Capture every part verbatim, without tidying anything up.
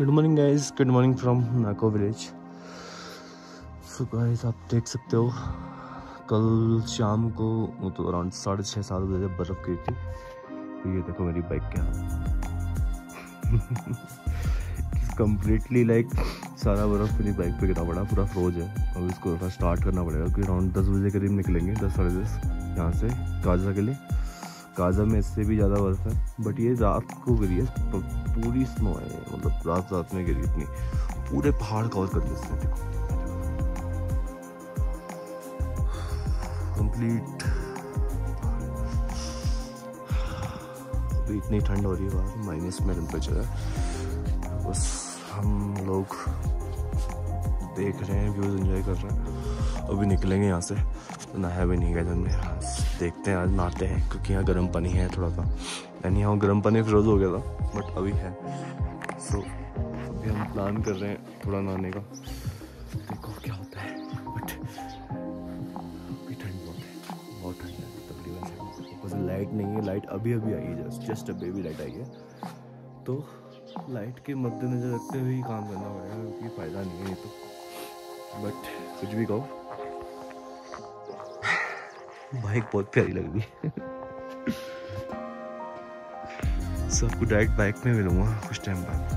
Good morning guys, good morning from Nako village. So guys आप देख सकते हो कल शाम को वो तो अराउंड साढ़े छः सात बजे बर्फ़ गिरी थी। तो ये देखो मेरी बाइक क्या कम्प्लीटली लाइक सारा बर्फ़ मेरी बाइक पे गिरा पड़ा, पूरा फ्रोज है। अब इसको थोड़ा स्टार्ट करना पड़ेगा क्योंकि अराउंड दस बजे करीब निकलेंगे, दस साढ़े दस यहाँ से काजा के लिए। काजा में इससे भी ज़्यादा बर्फ़ है, बट ये रात को गिरी है, पूरी स्नो है, मतलब रात रात में गिरी इतनी, पूरे पहाड़ कवर कर दिए इसने। देखो कंप्लीट। अभी इतनी ठंड हो रही है बाहर, माइनस में टेम्परेचर है। बस हम लोग देख रहे हैं, व्यूज़ एंजॉय कर रहे हैं। अभी निकलेंगे यहाँ से, तो नहाया भी नहीं गया जब में, देखते हैं आज नहाते हैं क्योंकि यहाँ गर्म पानी है थोड़ा सा। यानी यहाँ गर्म पानी फ्रोज हो गया था बट अभी है। सो so, अभी हम प्लान कर रहे हैं थोड़ा नहाने का, देखो क्या होता है। बट अभी ठंड बहुत है, बहुत ठंड है तकरीबन से। ऊपर लाइट नहीं है, लाइट अभी अभी आई है, जस्ट जस्ट अभी अभी लाइट आई है। तो लाइट के मद्देनजर रखते हुए ही काम करना पड़ेगा क्योंकि फ़ायदा नहीं है ये तो। बट कुछ भी कहो, बाइक बहुत प्यारी लग रही है। सो आपको डायरेक्ट बाइक में मिलूंगा कुछ टाइम बाद।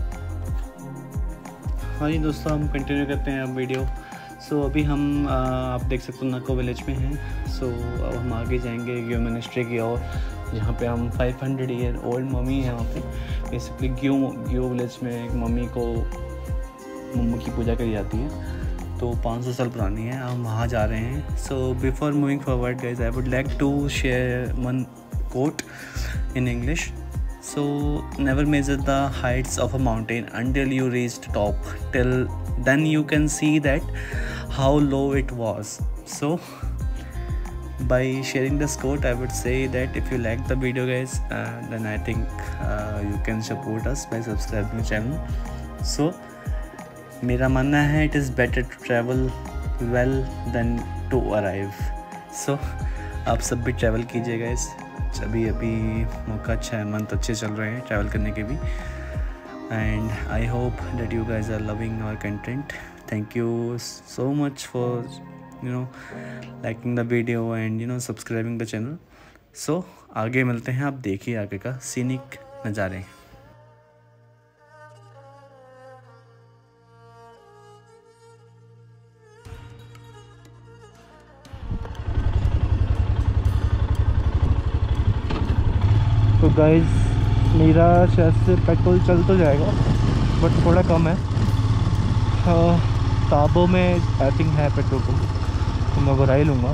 हाँ जी दोस्तों, हम कंटिन्यू करते हैं अब वीडियो। सो so, अभी हम आ, आप देख सकते हो नाको विलेज में हैं। सो so, अब हम आगे जाएंगे ग्यू मिनिस्ट्री की ओर, जहाँ पे हम पाँच सौ ईयर ओल्ड मम्मी है वहाँ पे। बेसिकली ग्यू ग्यू विलेज में एक मम्मी को मम्मी की पूजा करी जाती है, तो पाँच सौ साल पुरानी है। हम वहाँ जा रहे हैं। So before moving forward guys, I would like to share one quote in English. So never measure the heights of a mountain until you reach the top, till then you can see that how low it was. So by sharing this quote, I would say that if you like the video guys, uh, then I think uh, you can support us by subscribing the channel. So मेरा मानना है it is better to travel well than to arrive. So आप सब भी travel कीजिए guys. अभी अभी मौका अच्छा है, मंथ अच्छे चल रहे हैं ट्रैवल करने के भी। And I hope that you guys are loving our content. Thank you so much for you know liking the video and you know subscribing the channel. So आगे मिलते हैं, आप देखिए आगे का सीनिक नज़ारे। तो गाइस मेरा शायद से पेट्रोल चल तो जाएगा बट थोड़ा कम है। ताबो में आई थिंक है पेट्रोल पंप, तो मैं भरा ही लूँगा।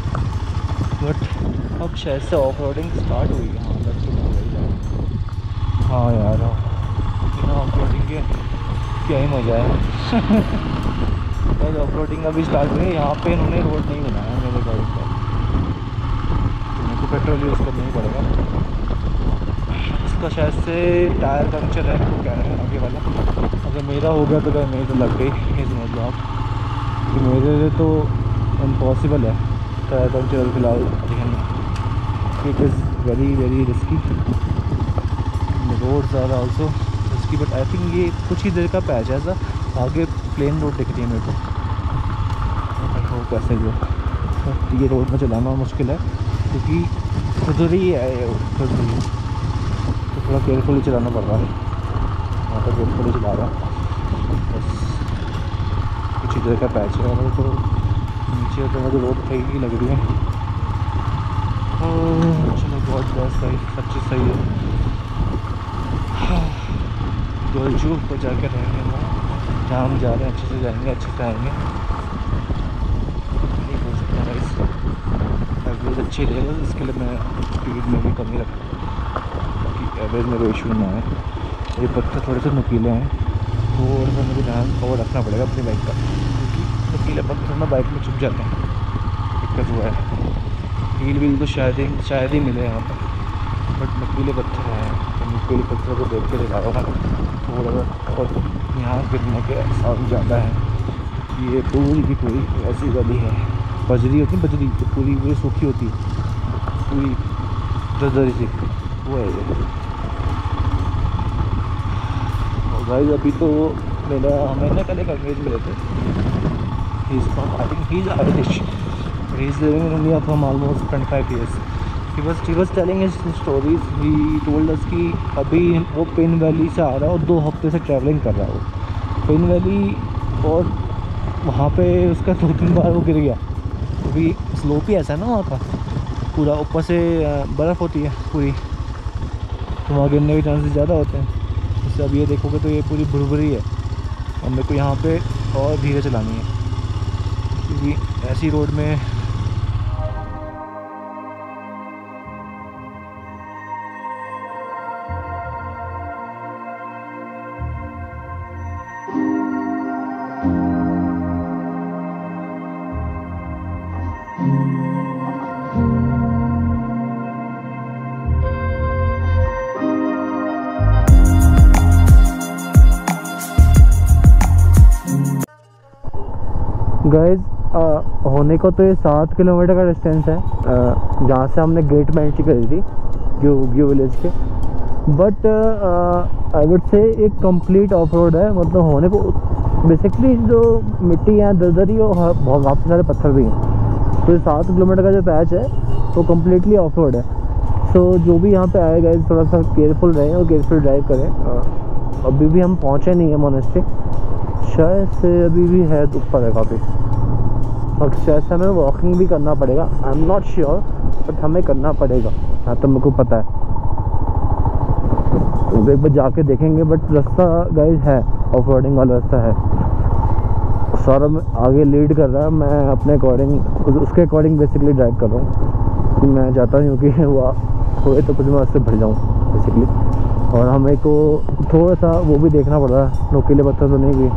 बट अब शायद से ऑफ रोडिंग स्टार्ट हुई है। हाँ लग तो हाँ यार, ऑफ रोडिंग के क्या ही मज़ा है। बस ऑफ रोडिंग अभी स्टार्ट हुई है। यहाँ पे इन्होंने रोड नहीं बनाया मेरे गाड़ी का, तो मेरे को पेट्रोल यूज़ करना ही पड़ेगा। इसका शायद से टायर पंक्चर है, तो कह रहे हैं आगे वाला। अगर मेरा हो गया तो क्या, मेरी तो लग गई, ये समझ लो आप कि मेरे लिए तो इम्पॉसिबल है टायर पंक्चर फिलहाल। It is very very risky, roads are also risky, but I think ये कुछ ही देर का पैच है। ऐसा आगे प्लेन रोड दिख रही है मेरे को, आई कैसे जो ये रोड में चलाना मुश्किल है क्योंकि खुदरी है ये खुदरी, तो थोड़ा केयरफुली चलाना पड़ रहा है। वहाँ पर केयरफुली चला रहा है, बस कुछ इधर का पैच है। मेरे तो नीचे तो मुझे रोड सही ही लग रही है। चलो बहुत बहुत सही, सब चीज़ सही है। गोलजू को जाकर रहेंगे वहाँ जहाँ हम जा रहे हैं, अच्छे से जाएंगे, अच्छे से आएंगे। नहीं बोल सकता है इस एवरेज अच्छी रहेगा, इसके लिए मैं स्पीड में भी कमी रखूँगा ताकि एवरेज में कोई इशू ना आए। ये पत्थर थोड़े से नुकीले हैं, थोड़ा सा मुझे ध्यान और रखना पड़ेगा अपनी बाइक का, क्योंकि नुकीले पत्थर में बाइक में चुप जाते हैं, दिक्कत हुआ है। हील व्हील तो शायद ही शायद ही मिले यहाँ पर, बट नुकीले पत्थर हैं, तो नुकीले पत्थर को देख के दिखा रहा हूँ थोड़ा सा। और यहाँ गिरने के एहसास ज़्यादा है। ये पूरी की पूरी ऐसी गली है, बजरी होती है, बजरी तो पूरी पूरी सूखी होती है, पूरी दरदरी सी वो है ये। भाई अभी तो मेरा हमें ना कल एक अंग्रेज मिले थे, he is from I think he is Irish, he is living in India from almost twenty five years. He was he was telling his stories, he told us कि अभी वो पिन वैली से आ रहा है और दो हफ्ते से ट्रैवलिंग कर रहा है वो पिन वैली, और वहाँ पे उसका दो तीन बार वो गिर गया, क्योंकि स्लोप ही ऐसा है ना वहाँ का, पूरा ऊपर से बर्फ़ होती है पूरी, तो वहाँ गिरने के चांसेस ज़्यादा होते हैं। इससे अब ये देखोगे तो ये पूरी भुरभुरी है, और मेरे को यहाँ पे और धीरे चलानी है क्योंकि ऐसी रोड में गाइज होने को तो ये सात किलोमीटर का डिस्टेंस है जहाँ से हमने गेट में एंट्री करी थी ग्यू ग्यू विलेज के, बट आई वुड से एक कंप्लीट ऑफ रोड है। मतलब होने को बेसिकली जो मिट्टी है दरदरी और बहुत काफ़ी सारे पत्थर भी हैं, तो ये सात किलोमीटर का जो पैच है वो कम्प्लीटली ऑफ रोड है। सो so, जो भी यहाँ पे आए गाइज थोड़ा सा केयरफुल रहें और केयरफुल ड्राइव करें। uh, अभी भी हम पहुँचे नहीं है मोनेस्ट्री, शायद से अभी भी है ऊपर है काफ़ी, और शायद से हमें वॉकिंग भी करना पड़ेगा, I am not sure, but हमें करना पड़ेगा हाँ तो मेरे को पता है, तो एक बार जाके देखेंगे। बट रास्ता गाइज है, ऑफ रोडिंग वाला रास्ता है। सौरभ आगे लीड कर रहा है, मैं अपने अकॉर्डिंग उसके अकॉर्डिंग बेसिकली ड्राइव कर रहा हूँ कि मैं चाहता हूँ कि वो हुए तो कुछ मैं उससे भर जाऊँ बेसिकली। और हमें को थोड़ा सा वो भी देखना पड़ रहा है, नोकीले पत्थर तो नहीं भी,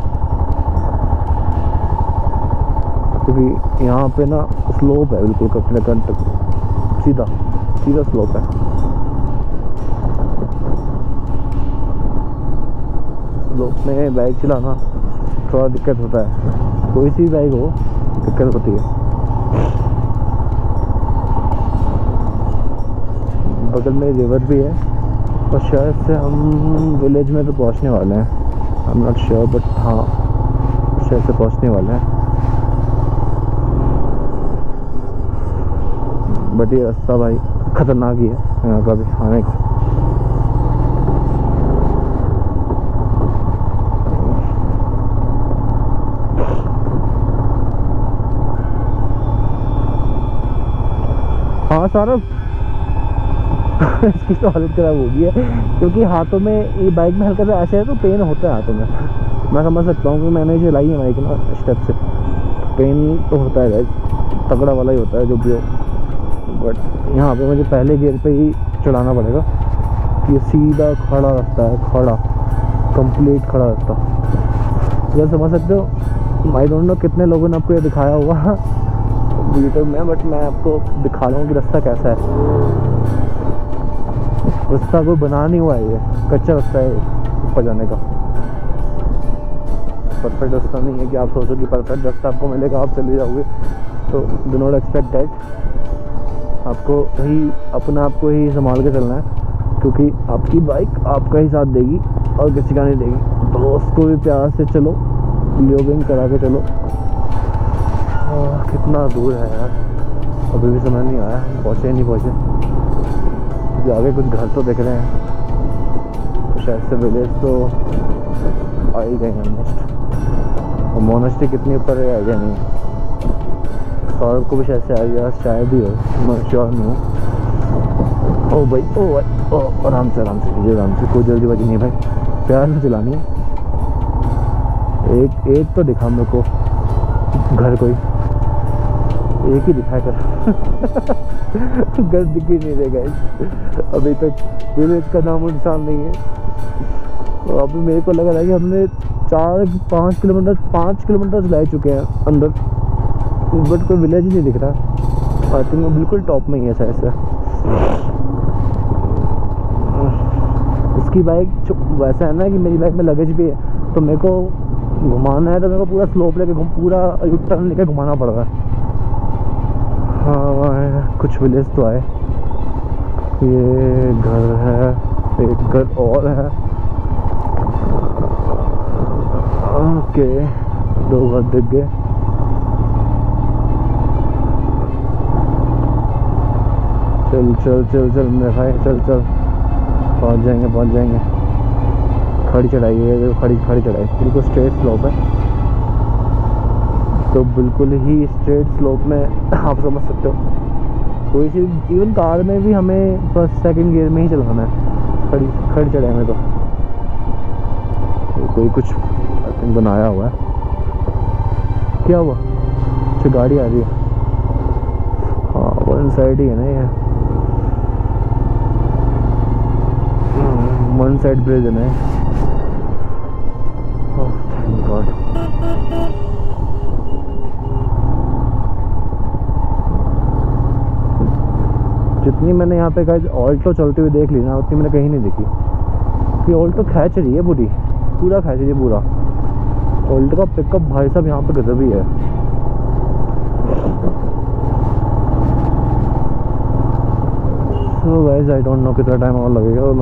क्योंकि यहाँ पे ना स्लोप है बिल्कुल कटने तक, सीधा सीधा स्लोप है। स्लोप में बाइक चलाना थोड़ा दिक्कत होता है, कोई सी बाइक हो दिक्कत होती है। बगल में रिवर भी है, और शायद से हम विलेज में तो पहुँचने वाले हैं, I am not sure, but हाँ शायद से पहुँचने वाले हैं। बट ये रास्ता भाई खतरनाक ही है यहाँ का भी आने का। हाँ सौरभ इसकी तो हालत खराब हो गई है, क्योंकि हाथों में ये बाइक में हल्का सा ऐसे है तो पेन होता है हाथों में। मैं समझ सकता हूँ कि मैंने चलाई है बाइक ना स्टेप से, पेन तो होता है, तगड़ा वाला ही होता है जो भी हो। बट यहाँ पे मुझे पहले गियर पे ही चढ़ाना पड़ेगा, ये सीधा खड़ा रास्ता है, खड़ा कंप्लीट खड़ा रास्ता, ये समझ सकते हो। आई डोंट नो कितने लोगों ने आपको ये दिखाया होगा वीडियो में, बट मैं आपको दिखा रहा हूँ कि रास्ता कैसा है। रास्ता कोई बना नहीं हुआ है, ये कच्चा रास्ता है ऊपर जाने का, परफेक्ट रास्ता नहीं है कि आप सोचो कि परफेक्ट रास्ता आपको मिलेगा आप चले जाओगे, तो डू नॉट एक्सपेक्ट दैट। आपको ही अपना आपको ही संभाल के चलना है, क्योंकि आपकी बाइक आपका ही साथ देगी और किसी का नहीं देगी। तो उसको भी प्यार से चलो, लियोबिंग करा के चलो। आ, कितना दूर है यार, अभी भी समझ नहीं आया पहुँचे ही नहीं पहुँचे। आगे कुछ घर तो दिख रहे हैं, तो शायद से विलेज तो आ ही गए ऑलमोस्ट। और मोनेस्ट्री कितनी ऊपर है आइडिया नहीं है, सौरभ को भी शायद से आइडिया शायद ही हो, मैं श्योर नहीं हूँ। ओ भाई ओ भाई ओ आराम से आराम से कीजिए, आराम से, कोई जल्दीबाजी नहीं भाई, प्यार से चलानी है। एक एक तो दिखा मेरे को घर, कोई एक ही दिखाया कर घर दिख ही नहीं रहे गाइस, अभी तक विलेज का नाम निशान नहीं है। तो अभी मेरे को लग रहा है कि हमने चार पाँच किलोमीटर पाँच किलोमीटर चला चुके हैं अंदर, बट कोई विलेज ही नहीं दिख रहा। आई थिंक वो बिल्कुल टॉप में ही है शायद से। इसकी बाइक वैसा है ना कि मेरी बाइक में लगेज भी है, तो मेरे को घुमाना है तो मेरे को पूरा स्लोप लेके घूम पूरा यू टर्न लेके घुमाना पड़ रहा है। हाँ कुछ विलेज तो आए, ये घर है, एक घर और है, ओके, दो घर दिख गए। चल चल चल चल मेरे भाई, चल चल, पहुंच जाएंगे पहुंच जाएंगे। खड़ी चढ़ाई है, खड़ी खड़ी चढ़ाई, बिल्कुल स्ट्रेट स्लोप है, तो बिल्कुल ही स्ट्रेट स्लोप में आप समझ सकते हो। कोई सी इवन कार में भी हमें फर्स्ट सेकंड गियर में ही चलाना है, खड़ी खड़ी चढ़ाई में। तो, तो कोई कुछ आई थिंक बनाया हुआ है। क्या हुआ? अच्छा गाड़ी आ रही है। हाँ वन साइड ही है ना ये, वन साइड ब्रिज है ना। Oh thank God. जितनी मैंने यहाँ पे गाइस ऑल्टो चलते हुए देख ली ना, उतनी मैंने कहीं नहीं देखी कि ऑल्टो खींच रही है पूरी, पूरा खींच रही है पूरा। ऑल्टो का पिकअप भाई साहब यहाँ पे गजब ही है। So guys I don't know कितना टाइम और लगेगा। और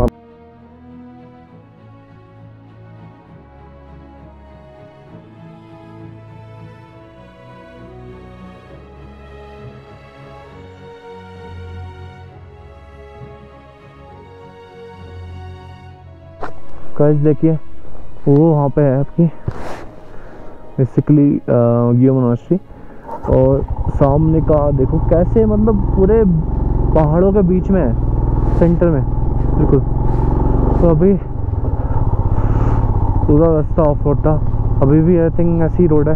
गाइस देखिए वो वहाँ पे है आपकी बेसिकली गियो मोनास्ट्री, और सामने का देखो कैसे मतलब पूरे पहाड़ों के बीच में है, सेंटर में बिल्कुल। तो अभी पूरा रास्ता ऑफ रोड था, अभी भी आई थिंक ऐसी रोड है,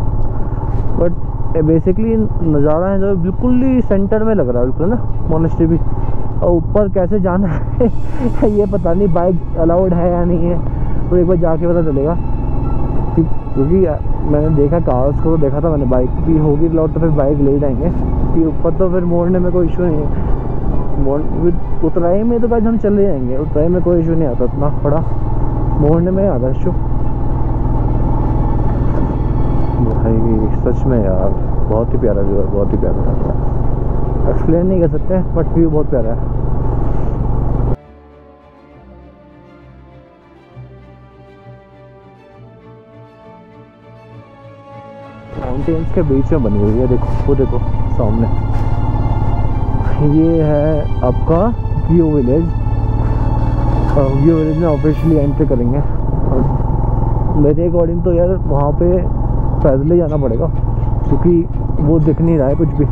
बट बेसिकली नज़ारा है जो बिल्कुल ही सेंटर में लग रहा है बिल्कुल ना मोनास्ट्री भी। और ऊपर कैसे जाना है ये पता नहीं, बाइक अलाउड है या नहीं है, तो एक बार जाके पता चलेगा। क्योंकि मैंने देखा कार्स को, देखा था मैंने, बाइक भी होगी अलाउड तो फिर बाइक ले जाएंगे कि ऊपर, तो फिर मोड़ने में कोई इशू नहीं है। मोड़ उतराई में तो भाई हम चले जाएंगे, उतराई में कोई इशू नहीं आता इतना बड़ा, मोड़ने में आता इशू। भाई सच में यार बहुत ही प्यारा व्यू है, बहुत ही प्यारा, एक्सप्लेन नहीं कर सकते बट व्यू बहुत प्यारा है। माउंटेन्स के बीच में बनी हुई है, देखो वो देखो सामने, ये है आपका गियो विलेज। गियो विलेज में ऑफिशियली एंट्री करेंगे, और मेरे अकॉर्डिंग तो यार वहाँ पे पैदल ही जाना पड़ेगा, क्योंकि वो दिख नहीं रहा है कुछ भी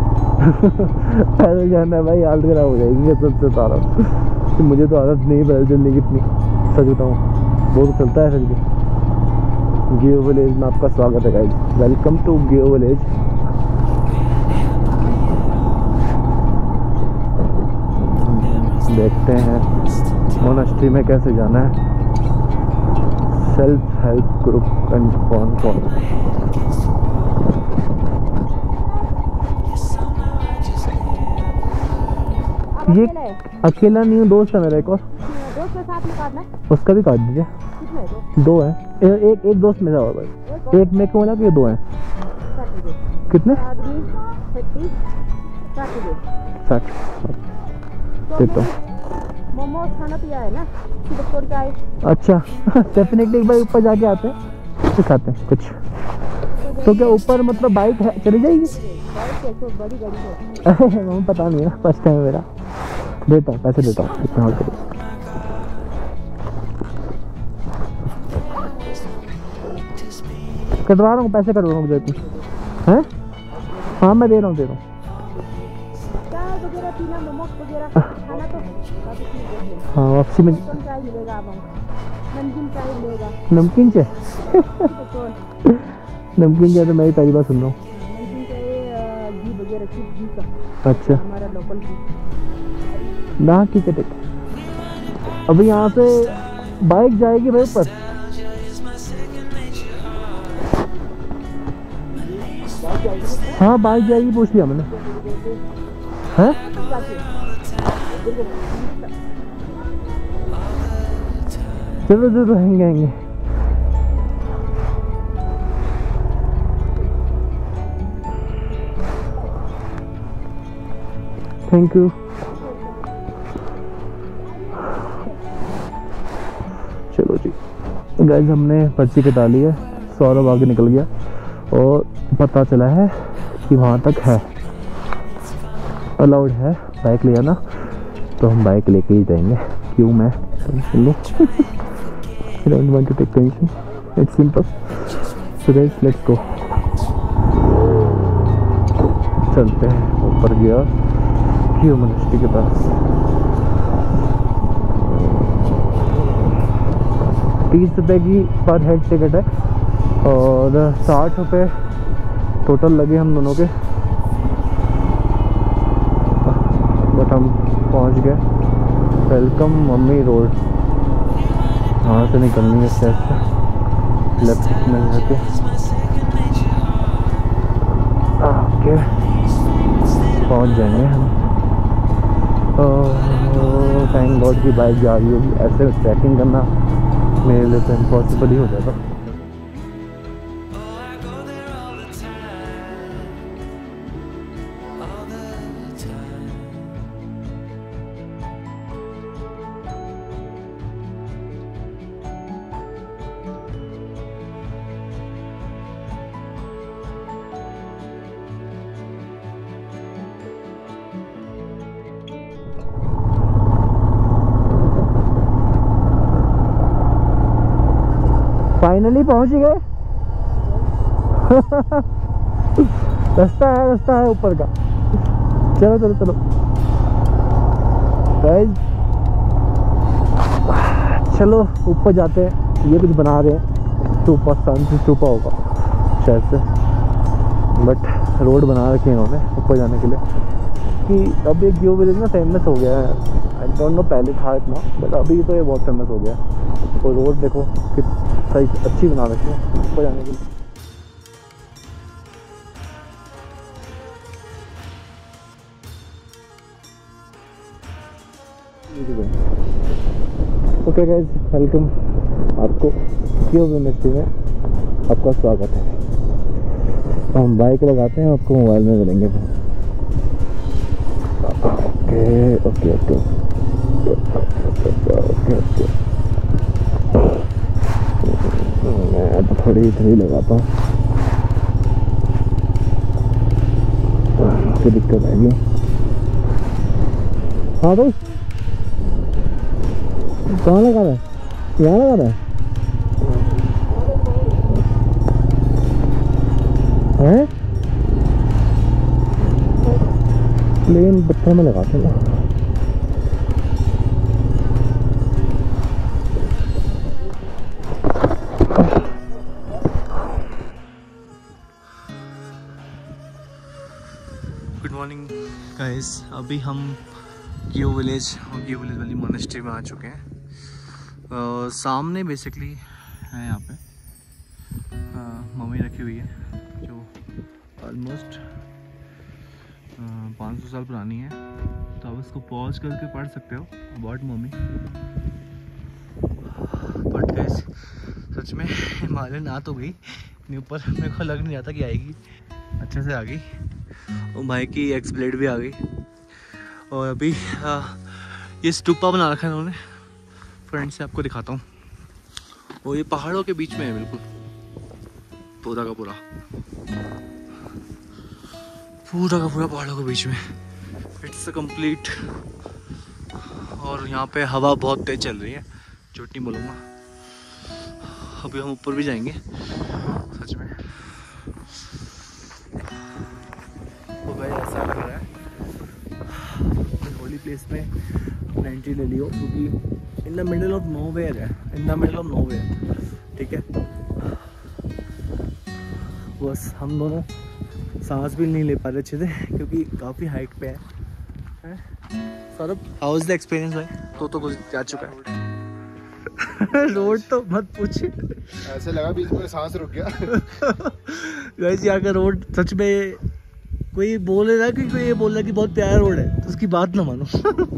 पैदल जाना है भाई, हालत खराब हो जाएगी सबसे सारा। तो मुझे तो आदत नहीं पैदल चलने की इतनी, सच बताऊँ वो तो चलता है फिर भी। गियो विलेज में आपका स्वागत है guys, welcome to Giu village. देखते हैं मोनास्ट्री में कैसे जाना है। सेल्फ हेल्प ग्रुप एंड कौन कौन, ये अकेला नहीं हूँ, दोस्त है मेरा एक और, दोस्त के साथ में काटना है, उसका भी काट दीजिए। कितने दो? दो है, ए, एक एक दोस्त मेरा होगा, एक, एक मेरे को मिला कि ये दो हैं। कितने? आदमी छत्तीस साठ दे साठ देता हूँ। मोमोज खाना पिया है ना, डॉक्टर का है। अच्छा डेफिनेटली एक बार ऊपर जाके आते हैं, फिर खाते हैं कुछ। तो क्या ऊपर मतलब बाइक है, चली जाएगी? बाइक है तो बड़ी गाड़ी है। मुझे पता नहीं है ना, फर्स्ट टाइम मेरा। देता हूँ पैसे देता हूँ, इतना और करिए। कटवा रहा हूँ, पैसे कटवा रहा हूँ मुझे हैं। हाँ मैं दे रहा हूँ दे रहा हूँ। चाय वगैरह पीना, मोमोज वगैरह खाना तो हाँ वापसी में चाय मिलेगा, आप नमकीन चाय मिलेगा। नमकीन चाय नमकीन चाय तो मैं ही पहली बार सुन रहा हूँ। नमकीन चाय घी वगैरह की घी का, अच्छा हमारा लोकल घी ना की चटे। अभी यहाँ से बाइक जाएगी भाई ऊपर, हाँ बाइक जाएगी, पूछ लिया मैंने। हैं चलो जरूर आएंगे आएंगे। Thank you. चलो जी गाइस, हमने पर्ची कटा ली है। सौरभ आगे निकल गया और पता चला है कि वहाँ तक है, अलाउड है बाइक ले जाना, तो हम बाइक लेके ही जाएंगे। क्यों मैं टेंशन लूँ? I don't want to take tension. It's simple. So guys, let's go. चलते हैं ऊपर गया क्यों मोनेस्ट्री के पास। तीस रुपये की पर हेड टिकट है और साठ रुपये टोटल लगे हम दोनों के, बट हम पहुंच गए। वेलकम मम्मी रोड, वहाँ से निकलनी है स्टेप से लेफ्ट में जाके। ओके पहुंच जाएंगे हम। थैंक गॉड की बाइक जा रही होगी, ऐसे ट्रैकिंग करना मेरे लिए तो इम्पॉसिबल ही हो जाता। फाइनली पहुंच गए। रास्ता है रास्ता है ऊपर का। चलो चलो चलो गाइस, चलो ऊपर जाते हैं। ये कुछ बना रहे हैं, स्टूपा शांति स्टूपा होगा शायद से, बट रोड बना रखी है इन्होंने ऊपर जाने के लिए। कि अब एक ग्यो विलेज ना फेमस हो गया है, आई डोंट नो पहले था इतना, बट अभी तो ये बहुत फेमस हो गया है। और रोड देखो कि सही अच्छी बना रखी है ऊपर जाने के लिए। ओके गाइस, वेलकम आपको क्यों यूनिवर्सिटी में आपका स्वागत है। हम बाइक लगाते हैं, आपको मोबाइल में मिलेंगे। Okay okay okay okay okay मैं तो थोड़ी इधर ही लगाता हूँ, कोई दिक्कत आएगी। हाँ भाई कहाँ लगा रहा है? यहाँ लगा रहा है, है? प्लेन पत्थर में लगाते हैं ना। गुड मॉर्निंग गाइस, अभी हम गियो विलेज और गियो विलेज वाली मोनेस्ट्री में आ चुके हैं। uh, सामने बेसिकली है यहाँ पे मम्मी रखी हुई है जो ऑलमोस्ट पाँच सौ साल पुरानी है, तो आप इसको पॉज करके पढ़ सकते हो अबाउट मम्मी। बट गाइस सच में हिमालयन आ तो गई नहीं ऊपर, मेरे को लग नहीं रहा था कि आएगी, अच्छे से आ गई। और भाई की एक्स ब्लेड भी आ गई। और अभी आ, ये स्टूपा बना रखा है इन्होंने, फ्रंट से आपको दिखाता हूँ। वो ये पहाड़ों के बीच में है बिल्कुल, पूरा का पूरा पूरा का पूरा पहाड़ों के बीच में। It's a complete. और यहाँ पे हवा बहुत तेज चल रही है, झूठ नहीं बोलूँगा। अभी हम ऊपर भी जाएंगे सच में। तो भाई ऐसा लग रहा है होली प्लेस में अपना एंट्री ले लियो, क्योंकि in the middle of nowhere है, in the middle of nowhere, ठीक है। बस हम दोनों सांस भी नहीं ले पा रहे अच्छे से, क्योंकि काफ़ी हाइट पे है। Saurabh, how is the experience भाई? तो तो कुछ जा चुका है। रोड तो मत पूछिए, ऐसे लगा बीच में सांस रुक गया। गाइस यहाँ का रोड सच में, कोई बोल रहा है कि कोई ये बोल रहा है कि बहुत प्यारा रोड है, तो उसकी बात ना मानो।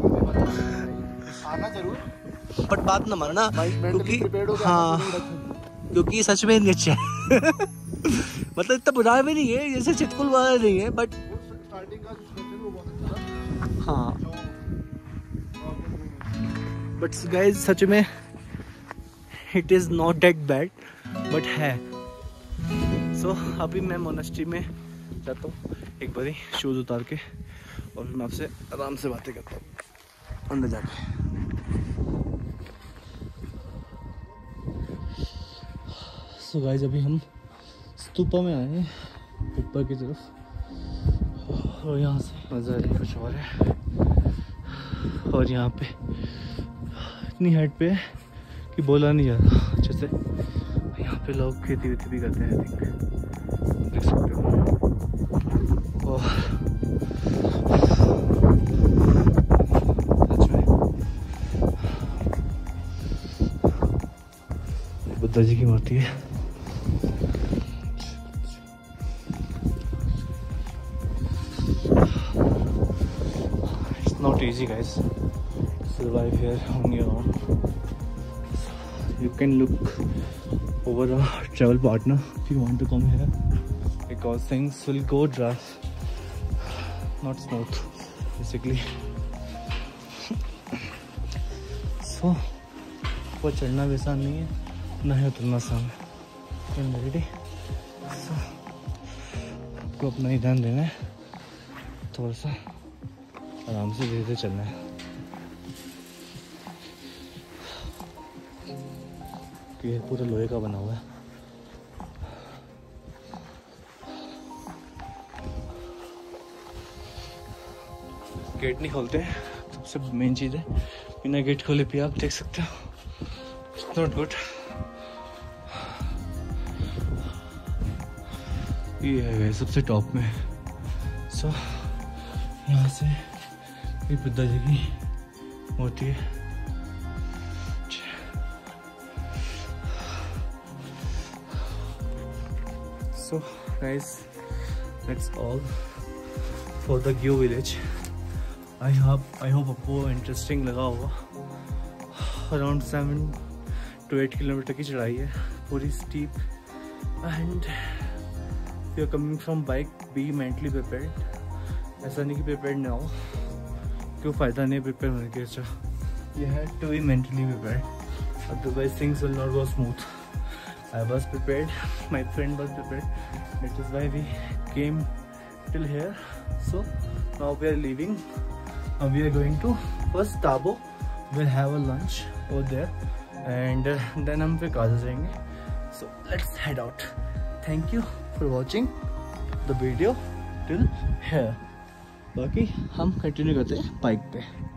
आना जरूर, बट बात ना मानो ना, क्योंकि हाँ, क्योंकि सच में नहीं अच्छा है। मतलब इतना बुरा भी नहीं है, जैसे चितकुल वाला नहीं है, बट स्टार्टिंग का वो बहुत अच्छा था। हाँ। बट गाइस सच में it is not that bad, but है सो so, अभी मैं मोनेस्ट्री में जाता हूँ एक बारी शूज़ उतार के, और फिर मैं आपसे आराम से बातें करता हूँ अंदर जाके। सो गाइस अभी हम स्तूपा में आए हैं ऊपर की तरफ, और यहाँ से नज़ारे कुछ और है। और यहाँ पे इतनी हाइट पे है कि बोला नहीं जा रहा अच्छे से। यहाँ पे लोग खेती वेती भी करते हैं, आई थिंक देख सकते हो। बुद्धा जी की मूर्ति है। It's not easy guys to survive here on your own. You can look over a travel partner if you want to come here, because things will go dry, not smooth basically. So वो चढ़ना भी आसान नहीं है, ना ही उतरना आसान है। रेडी? so, आपको अपना ही ध्यान देना है, थोड़ा सा आराम से धीरे धीरे चलना है। ये पूरा लोहे का बना हुआ है। गेट नहीं खोलते हैं, सबसे मेन चीज़ है। बिना गेट खोले भी आप देख सकते हो, इट्स नॉट गुड। ये है सबसे टॉप में। सो so, यहाँ से ये बुद्धा जी की मूर्ति है। So guys, that's all for the Gyo village. I hope I hope आपको इंटरेस्टिंग लगा होगा। Around seven to eight kilometre की चढ़ाई है, पूरी steep, and you are coming from bike, be mentally prepared. ऐसा नहीं कि प्रिपेयर्ड ना हो, क्यों फ़ायदा नहीं प्रिपेयर होने के। अच्छा, you have to be mentally prepared, otherwise things will not go smooth. I was prepared, my friend was prepared, that is why we came till here. So now we are leaving. Now we are going to first Tabo. We'll have a lunch over there, and uh, then हम फिर casa जाएंगे. So let's head out. Thank you for watching the video till here. बाकी हम continue करते हैं bike पे।